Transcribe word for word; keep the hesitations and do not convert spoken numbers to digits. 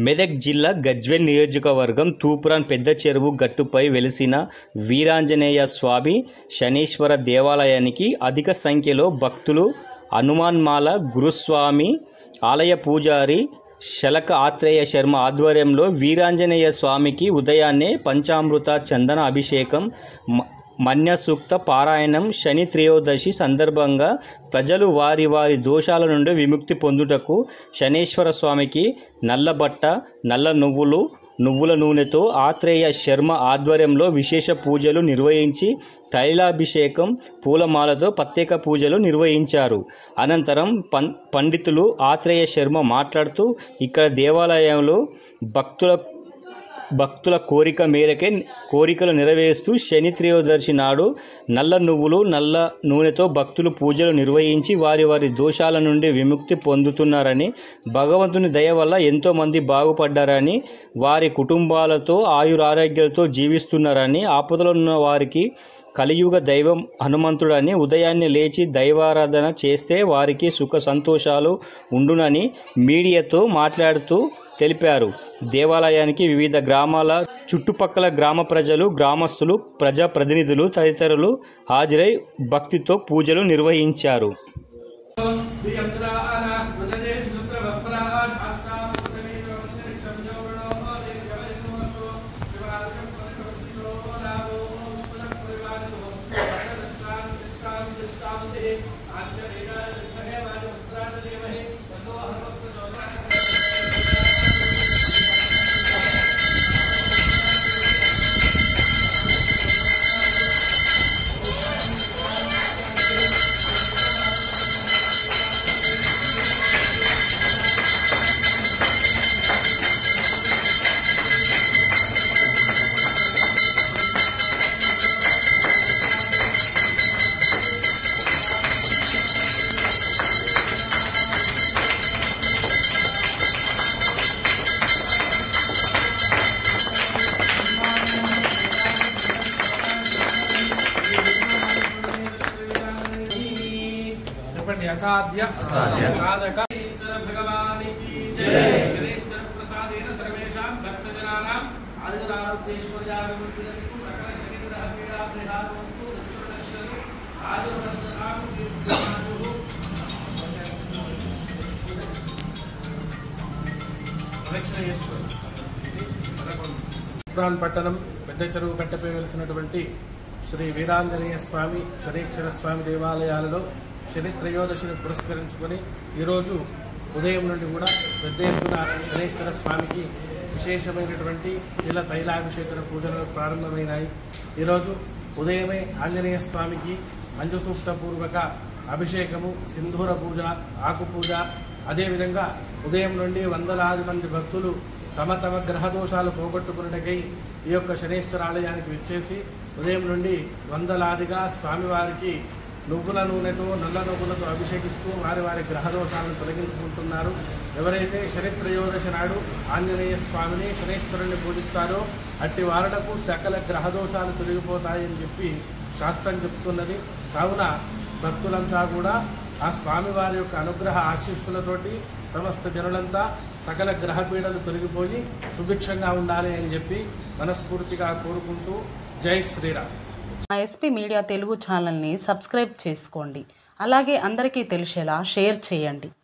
మెదక్ జిల్లా గజ్వేల్ నియోజకవర్గం తూప్రాన్ పెద్ద చెరువు గట్టుపై వెలిసిన వీరాంజనేయ స్వామి శనీశ్వర దేవాలయానికి అధిక సంఖ్యలో భక్తులు హనుమాన్మాల గురుస్వామి ఆలయ పూజారి శలక ఆత్రేయ శర్మ ఆధ్వర్యంలో వీరాంజనేయ స్వామికి ఉదయాన్నే పంచామృత చందన అభిషేకం మన్య సూక్త పారాయణం శని త్రయోదశి సందర్భంగా ప్రజలు వారి వారి దోషాల నుండి విముక్తి పొందుటకు శనీశ్వర స్వామికి నల్లబట్ట నల్ల నువ్వులు నువ్వుల నూనెతో ఆత్రేయ శర్మ ఆధ్వర్యంలో విశేష పూజలు నిర్వహించి తైలాభిషేకం పూలమాలతో ప్రత్యేక పూజలు నిర్వహించారు. అనంతరం పం పండితులు ఆత్రేయ శర్మ మాట్లాడుతూ ఇక్కడ దేవాలయంలో భక్తుల భక్తుల కోరిక మేరకే కోరికలు నెరవేరుస్తూ శని త్రయోదశి నాడు నల్ల నువ్వులు నల్ల నూనెతో భక్తులు పూజలు నిర్వహించి వారి వారి దోషాల నుండి విముక్తి పొందుతున్నారని, భగవంతుని దయ వల్ల ఎంతోమంది బాగుపడ్డారని, వారి కుటుంబాలతో ఆయురారోగ్యాలతో జీవిస్తున్నారని, ఆపదలో ఉన్న వారికి కలియుగ దైవం హనుమంతుడని, ఉదయాన్నే లేచి దైవారాధన చేస్తే వారికి సుఖ సంతోషాలు ఉండునని మీడియాతో మాట్లాడుతూ తెలిపారు. దేవాలయానికి వివిధ గ్రామాల చుట్టుపక్కల గ్రామ ప్రజలు, గ్రామస్తులు, ప్రజాప్రతినిధులు తదితరులు హాజరై భక్తితో పూజలు నిర్వహించారు. असाध्य साधक भगवान की जय। शनेश्वर प्रसादेन सर्वेषां भक्तजनानां आदिरारुद्रेश्वर्यानुमतिरस्तु सकल शनिग्रह पीडा परिहारोऽस्तु दक्षिणदर्शनु आयुर्वर्धनां कीर्तनायुः తూప్రాన్ పట్టణం పెద్ద చెరువు కట్టపై వెలిసినటువంటి శ్రీ వీరాంజనేయ స్వామి శనీశ్వర స్వామి దేవాలయాలలో శని త్రయోదశిని పురస్కరించుకొని ఈరోజు ఉదయం నుండి కూడా పెద్ద ఎత్తున శనీశ్వర స్వామికి విశేషమైనటువంటి నీల తైలాభిషేకన పూజలు ప్రారంభమైనాయి. ఈరోజు ఉదయమే ఆంజనేయ స్వామికి మంజుసూక్త పూర్వక అభిషేకము, సింధూర పూజ, ఆకు పూజ, అదేవిధంగా ఉదయం నుండి వందలాది మంది భక్తులు తమ తమ గ్రహదోషాలు పోగొట్టుకున్నటకై ఈ యొక్క శనీశ్వర ఆలయానికి విచ్చేసి ఉదయం నుండి వందలాదిగా స్వామివారికి నువ్వుల నూనెతో నల్ల నువ్వులతో అభిషేకిస్తూ వారి వారి గ్రహదోషాలను తొలగించుకుంటున్నారు. ఎవరైతే శని త్రయోదశి నాడు ఆంజనేయ స్వామిని శనీశ్వరుని పూజిస్తారో అట్టి వారులకు సకల గ్రహదోషాలు తొలగిపోతాయని చెప్పి శాస్త్రం చెప్తున్నది. కావున భక్తులంతా కూడా ఆ స్వామివారి యొక్క అనుగ్రహ ఆశీస్సులతోటి సమస్త జనులంతా సకల గ్రహ పీడలు తొలగిపోయి సుభిక్షంగా ఉండాలి అని చెప్పి మనస్ఫూర్తిగా కోరుకుంటూ జై శ్రీరామ్. మా ఎస్పీ మీడియా తెలుగు ఛానల్ని సబ్స్క్రైబ్ చేసుకోండి. అలాగే అందరికీ తెలిసేలా షేర్ చేయండి.